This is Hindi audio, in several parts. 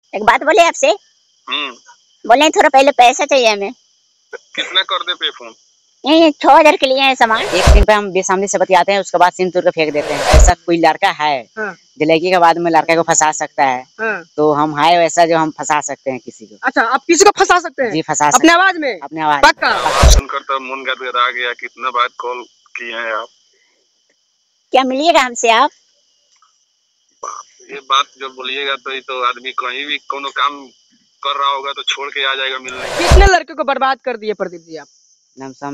एक बात बोले आपसे। बोले थोड़ा पहले पैसा चाहिए हमें। कितना कर दे पे फोन? यही 6,000 के लिए है सामान। एक सिम पे हम बेसामने से बतियाते हैं, उसके बाद सिम तोड़ के फेंक देते हैं। ऐसा कोई लड़का है जो लड़की के बाद में लड़का को फंसा सकता है? तो हम है वैसा जो हम फंसा सकते हैं किसी को। अच्छा, आप किसी को फंसा सकते हैं? जी फंसा सकते अपने आवाज में? अपने आवाज पक्का? सुनकर तो मन गदगदा गया। कितना बार कॉल किए हैं आप? क्या मिलिएगा हमसे आप? ये बात जो बोलिएगा तो ये तो आदमी कहीं भी कोनो काम कर रहा होगा तो छोड़ के आ जाएगा मिलने। कितने लड़के को बर्बाद कर दिए प्रदीप जी आप? लमसम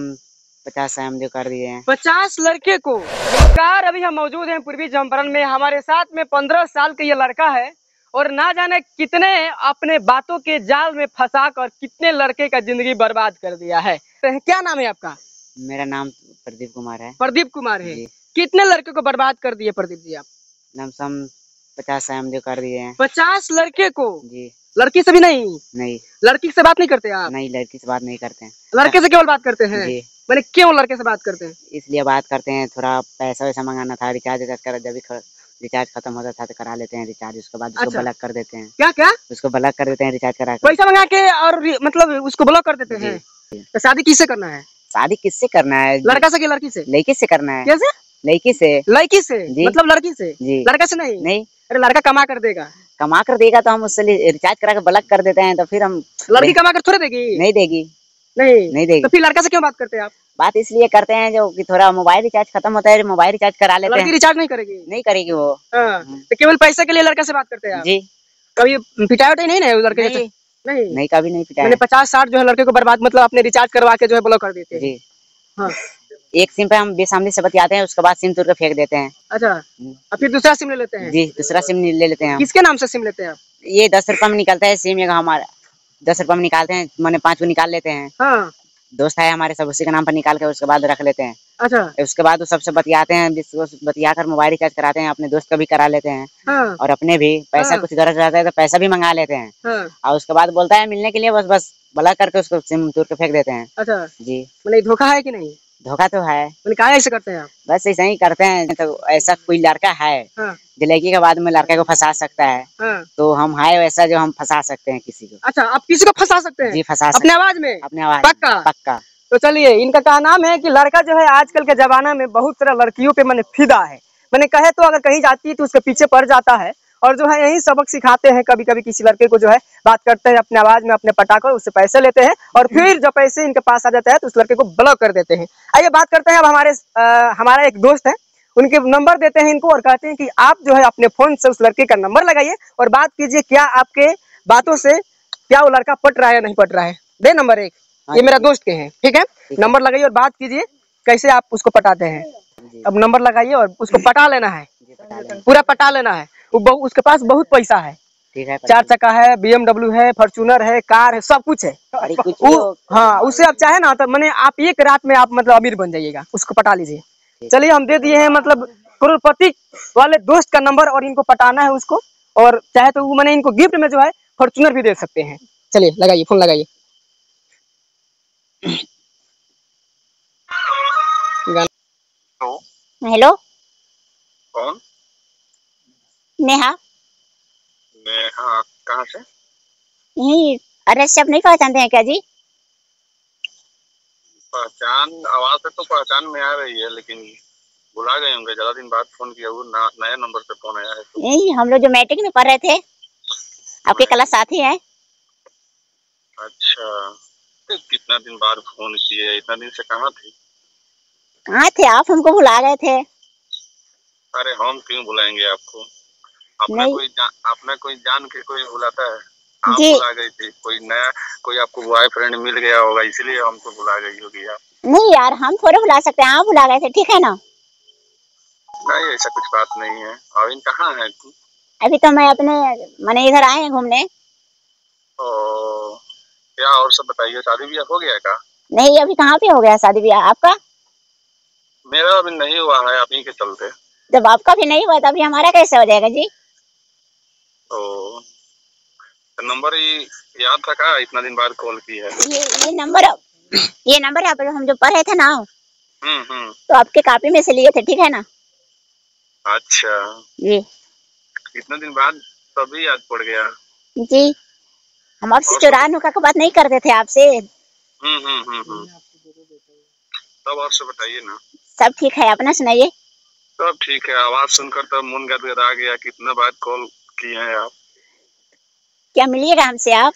50 हम जो कर दिए हैं। 50 लड़के को। नमस्कार, अभी हम मौजूद हैं पूर्वी चंपारण में। हमारे साथ में 15 साल का ये लड़का है और ना जाने कितने अपने बातों के जाल में फंसा कर कितने लड़के का जिंदगी बर्बाद कर दिया है। क्या नाम है आपका? मेरा नाम प्रदीप कुमार है। प्रदीप कुमार है। कितने लड़के को बर्बाद कर दिए प्रदीप जी आप? लमसम 50 हम जो कर दिए हैं। 50 लड़के को? जी। लड़की से भी नहीं? नहीं। लड़की से बात नहीं करते आप? नहीं, लड़की से बात नहीं करते हैं। लड़के से केवल बात करते हैं? जी। मैंने क्यों लड़के से बात करते हैं? इसलिए बात करते हैं, थोड़ा पैसा वैसा मंगाना था, रिचार्ज कर, जब भी रिचार्ज खत्म होता था तो करा लेते हैं रिचार्ज, उसके बाद उसको ब्लॉक कर देते हैं। क्या क्या? उसको ब्लॉक कर देते हैं रिचार्ज करा के। पैसा मंगा के और मतलब उसको ब्लॉक कर देते हैं। तो शादी किससे करना है? शादी किससे करना है? लड़का से कि लड़की से? लड़की से करना है। कैसे? लड़की से। लड़की से? मतलब लड़की से? जी। लड़का से नहीं? नहीं। अरे लड़का कमा कर देगा। कमा कर देगा तो हम उससे रिचार्ज करा के ब्लॉक कर देते हैं, तो फिर हम। लड़की कमा कर थोड़े देगी? नहीं देगी। नहीं देगी। तो फिर लड़का से क्यों बात करते हैं आप? बात इसलिए करते हैं जो कि थोड़ा मोबाइल रिचार्ज खत्म होता है, मोबाइल रिचार्ज करा लेते हैं। लड़की रिचार्ज नहीं करेगी? नहीं करेगी वो। तो केवल पैसे के लिए लड़का से बात करते हैं आप? जी। कभी पिटाई उटाई नहीं ना लड़के? नहीं कभी नहीं पिटाई। मैंने 50-60 जो है लड़के को बर्बाद मतलब अपने रिचार्ज करवा के जो है ब्लॉक कर देते हैं। जी। हाँ। एक सिम पे हम बेसामने से बतियाते हैं, उसके बाद सिम तोड़ के फेंक देते हैं। अच्छा, और फिर दूसरा सिम ले लेते हैं? जी, दूसरा सिम ले लेते हैं। किसके नाम से सिम लेते हैं आप? ये 10 रुपए में निकलता है सिम, हमारा 10 रुपए में निकालते हैं, मैंने 5 को निकाल लेते हैं। हाँ। दोस्त है हमारे, सब उसी के नाम पर निकाल के उसके बाद रख लेते हैं। अच्छा। उसके बाद वो सबसे बतियाते हैं, बतिया कर मोबाइल रिचार्ज कराते हैं, अपने दोस्त का भी करा लेते हैं। हाँ। और अपने भी पैसा कुछ गरज रहता है तो पैसा भी मंगा लेते हैं। हाँ। और उसके बाद बोलता है मिलने के लिए, बस ब्लॉक करके उसको सिम तोड़ के फेंक देते हैं। अच्छा जी। मतलब धोखा है कि नहीं? धोखा तो है। क्या ऐसे करते हैं आप? बस ऐसा ही करते हैं। तो ऐसा कोई लड़का है जो लड़की के बाद में लड़का को फंसा सकता है? तो हम है वैसा जो हम फंसा सकते हैं किसी को। अच्छा, आप किसी को फंसा सकते हैं? जी फंसा सकते अपने आवाज में? अपने आवाज। पक्का? पक्का। तो चलिए, इनका क्या नाम है कि लड़का जो है आजकल के जमाना में बहुत सारा लड़कियों पे मैंने फिदा है। मैंने कहे तो अगर कहीं जाती है तो उसके पीछे पड़ जाता है और जो है यही सबक सिखाते हैं। कभी कभी किसी लड़के को जो है बात करते हैं अपने आवाज में, अपने पटाकर उससे पैसे लेते हैं और फिर जब पैसे इनके पास आ जाता है तो उस लड़के को ब्लॉक कर देते हैं। आइए बात करते हैं अब हमारा एक दोस्त है, उनके नंबर देते हैं इनको और कहते हैं कि आप जो है अपने फोन से उस लड़के का नंबर लगाइए और बात कीजिए, क्या आपके बातों से क्या वो लड़का पट रहा है या नहीं पट रहा है। दे नंबर 1, ये मेरा दोस्त के हैं, ठीक है? नंबर लगाइए और बात कीजिए कैसे आप उसको पटाते हैं। अब नंबर लगाइए और उसको पटा लेना है, पूरा पटा लेना है। उसके पास बहुत पैसा है, 4 चक्का है, BMW है, फॉर्च्यूनर है, कार है, सब कुछ है। हाँ, उससे आप चाहे ना तो मैंने आप एक रात में आप मतलब अमीर बन जाइएगा, उसको पटा लीजिए। चलिए हम दे दिए हैं मतलब करोड़पति वाले दोस्त का नंबर और इनको पटाना है उसको, और चाहे तो मैंने इनको गिफ्ट में जो है फॉर्च्यूनर भी दे सकते हैं। चलिए लगाइए, फोन लगाइए। हेलो, कौन? नेहा। नेहा कहाँ से? यही अरे से आप नहीं पहचानते हैं क्या जी? पहचान, आवाज से तो पहचान में आ रही है, लेकिन भुला गए होंगे। ज्यादा दिन बाद फोन किया, वो नया नंबर से फोन आया है तो। यही हम लोग जो मैट्रिक में पढ़ रहे थे, आपके क्लास साथी हैं। अच्छा, तो कितना दिन बाद फोन किए? इतना दिन से कहाँ थे? कहाँ थे आप? हमको भुला गए थे। अरे हम क्यों भुलाएंगे आपको? अपना कोई जान के कोई भुलाता है? आप भुला गई थी, कोई नया कोई आपको बॉयफ्रेंड मिल गया होगा इसलिए हमको भुला गई होगी आप। नहीं यार, हम थोड़े भुला सकते हैं, आप भुला गए थे, ठीक है ना? नहीं, ऐसा कुछ बात नहीं है। और इन कहाँ है तू? अभी तो मैं अपने मैंने इधर आए हैं घूमने। क्या और सब बताइए, शादी ब्याह हो गया का? नहीं, अभी कहाँ पे हो गया शादी ब्याह आपका? मेरा अभी नहीं हुआ है, आप ही के चलते। जब आपका भी नहीं हुआ तभी हमारा कैसे हो जाएगा जी? तो नंबर याद था का? इतना दिन बाद कॉल की है। ये नंबर आप हम जो पढ़े थे ना, तो आपके कॉपी में से लिए थे, ठीक है ना? अच्छा जी। इतना दिन बाद तभी याद पड़ गया। जी, हम आपसे चुरा नुका की बात नहीं करते थे आपसे। तब और से बताइए ना। सब ठीक है, अपना सुनाइए। सब ठीक है, आवाज सुनकर तो मन गदगदा गया। कितना बार कॉल किए हैं आप। क्या मिलिएगा हमसे आप?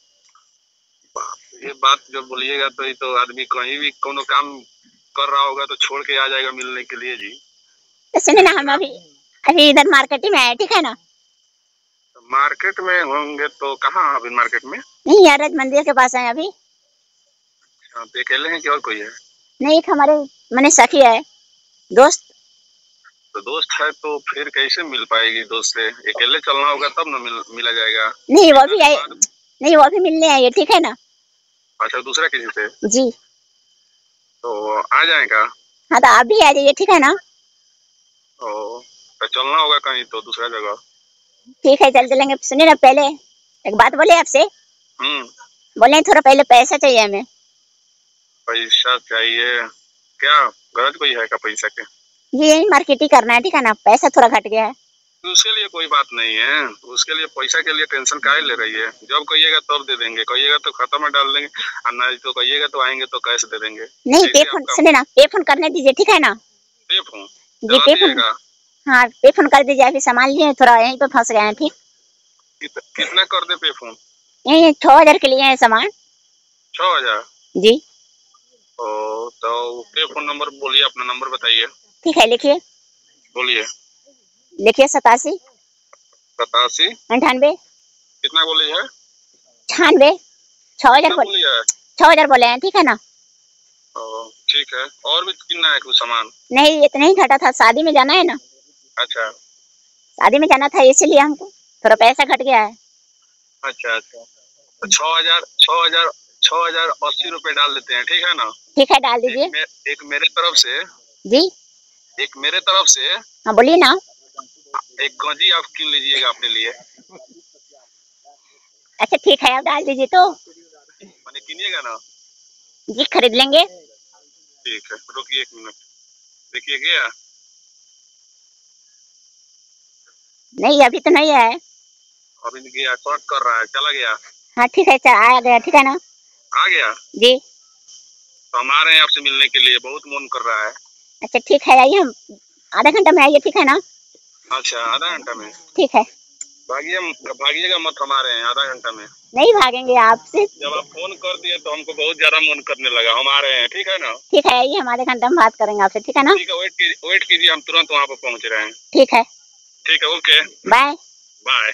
ये बात जो बोलिएगा तो ये तो आदमी कहीं भी कोनो काम कर रहा होगा तो छोड़ के आ जाएगा मिलने के लिए जी। तो सुनिए ना, हम अभी इधर मार्केट में आए, ठीक है ना? मार्केट में होंगे तो कहाँ अभी मार्केट में? नहीं यार, मंदिर के पास आए अभी। तो अकेले हैं कि और कोई है? नहीं, एक हमारे मने सखी है, दोस्त। तो दोस्त है तो फिर कैसे मिल पाएगी दोस्त से? अकेले चलना होगा तब ना मिला जाएगा। नहीं वो भी आए, नहीं वो भी मिलने आई है, ठीक है ना? अच्छा, दूसरा किसी से? जी। तो आ जाएगा? हाँ तो आप भी आ जाइए, ठीक है ना? तो चलना होगा कहीं तो दूसरा जगह। ठीक है, चल चलेंगे। सुनिए ना, पहले एक बात बोले आपसे। बोले थोड़ा पहले पैसा चाहिए हमें। पैसा चाहिए? क्या गरज कोई है का पैसा के? ये यही मार्केटिंग करना है, ठीक है ना? पैसा थोड़ा घट गया है। तो उसके लिए कोई बात नहीं है, उसके लिए पैसा के लिए टेंशन काहे ले रही है? जब कहिएगा तब दे देंगे, कहिएगा तो खाता में डाल देंगे, और नहीं तो कहिएगा तो आएंगे तो कैश दे देंगे। नहीं, पे फोन सुने ना, पे फोन करने दीजिए, ठीक है ना? पे फोन? जी पे फोन, हाँ पे फोन कर दीजिए। अभी सामान लिए थोड़ा यहीं पे फंस गए हैं, ठीक? कितना कर दे पे फोन? यही 6000 के लिए है सामान। 6000? जी। तो पे फोन नंबर बोलिए, अपना नंबर बताइए। ठीक है, लिखिए। बोलिए। लिखिए 87 87 98। कितना बोली है? 96। 6000 बोली है। 6000 बोले हैं, ठीक है ना? ठीक है, और भी कितना है कुछ सामान? नहीं, इतना ही घटा था, शादी में जाना है ना। अच्छा, शादी में जाना था, इसलिए हमको थोड़ा पैसा घट गया है। अच्छा तो 6000 80 रुपए डाल देते हैं, ठीक है ना? ठीक है, डाल दीजिए। एक मेरे तरफ से। जी। एक मेरे तरफ से। हाँ बोलिए ना। एक गंजी आप किन लीजिएगा अपने लिए। अच्छा ठीक है, आप डाल दीजिए तो। मैंने किनिएगा ना? जी, खरीद लेंगे। ठीक है, रुकिए 1 मिनट। देखिए गया? नहीं, अभी तो नहीं है। अभी नहीं गया, शॉर्ट कर रहा है, चला गया। हाँ ठीक है, आ गया, ठीक है ना? आ गया जी। तो हम आ रहे हैं आपसे मिलने के लिए, बहुत मन कर रहा है। अच्छा ठीक है, आइए, हम आधा घंटा में आइए, ठीक है ना? अच्छा, आधा घंटा में? ठीक है। भागिएगा मत, हम आ रहे हैं आधा घंटा में। नहीं भागेंगे आपसे। जब आप फोन कर दिए तो हमको बहुत ज्यादा मन करने लगा, हम आ रहे हैं, ठीक है ना? ठीक है, आइए, हम आधे घंटा में बात करेंगे आपसे, ठीक है ना? ठीक है, वेट कीजिए, हम तुरंत वहाँ पर पहुँच रहे हैं। ठीक है। ठीक है, ओके, बाय बाय।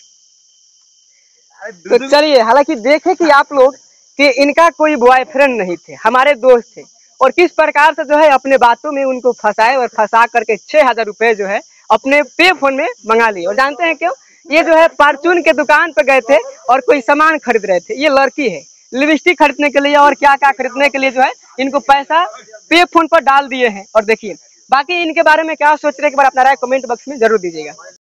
तो चलिए, हालांकि देखे कि आप लोग कि इनका कोई बॉयफ्रेंड नहीं थे, हमारे दोस्त थे, और किस प्रकार से जो है अपने बातों में उनको फंसाए और फंसा करके 6000 रुपए जो है अपने पे फोन में मंगा लिए। और जानते हैं क्यों? ये जो है फार्चून के दुकान पे गए थे और कोई सामान खरीद रहे थे। ये लड़की है, लिपस्टिक खरीदने के लिए और क्या क्या खरीदने के लिए जो है इनको पैसा पे फोन पर डाल दिए हैं। और देखिए बाकी इनके बारे में क्या सोच रहे हैं, एक बार अपना राय कमेंट बॉक्स में जरूर दीजिएगा।